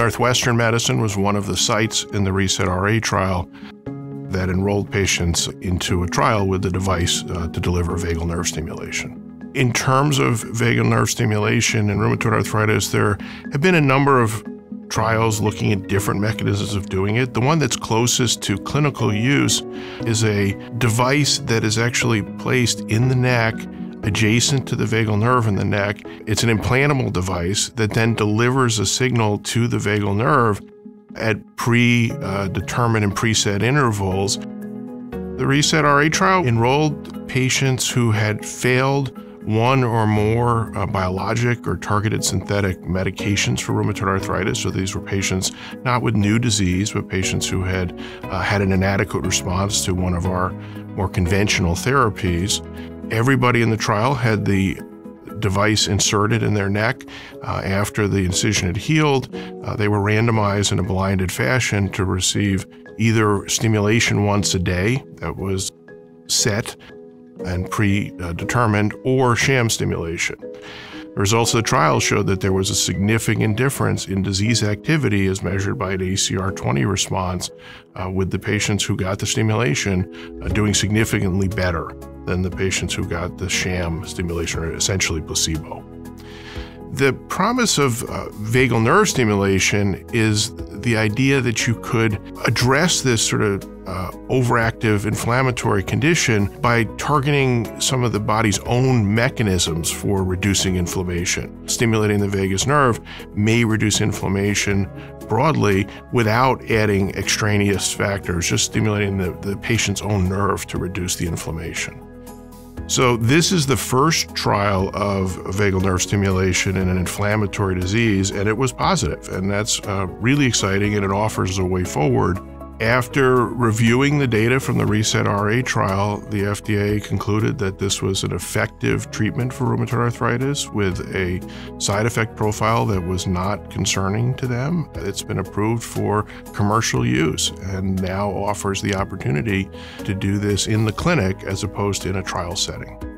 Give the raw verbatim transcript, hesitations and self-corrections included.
Northwestern Medicine was one of the sites in the RESET-R A trial that enrolled patients into a trial with the device uh, to deliver vagal nerve stimulation. In terms of vagal nerve stimulation and rheumatoid arthritis, there have been a number of trials looking at different mechanisms of doing it. The one that's closest to clinical use is a device that is actually placed in the neck adjacent to the vagal nerve in the neck. It's an implantable device that then delivers a signal to the vagal nerve at predetermined and preset intervals. The RESET-R A trial enrolled patients who had failed one or more uh, biologic or targeted synthetic medications for rheumatoid arthritis. So these were patients not with new disease, but patients who had uh, had an inadequate response to one of our more conventional therapies. Everybody in the trial had the device inserted in their neck. Uh, after the incision had healed, uh, they were randomized in a blinded fashion to receive either stimulation once a day that was set and predetermined, or sham stimulation. The results of the trial showed that there was a significant difference in disease activity as measured by an A C R twenty response uh, with the patients who got the stimulation uh, doing significantly better than the patients who got the sham stimulation, or essentially placebo. The promise of uh, vagal nerve stimulation is the idea that you could address this sort of uh, overactive inflammatory condition by targeting some of the body's own mechanisms for reducing inflammation. Stimulating the vagus nerve may reduce inflammation broadly without adding extraneous factors, just stimulating the, the patient's own nerve to reduce the inflammation. So this is the first trial of vagal nerve stimulation in an inflammatory disease, and it was positive, and that's uh, really exciting, and it offers a way forward. After reviewing the data from the RESET-R A trial, the F D A concluded that this was an effective treatment for rheumatoid arthritis with a side effect profile that was not concerning to them. It's been approved for commercial use and now offers the opportunity to do this in the clinic as opposed to in a trial setting.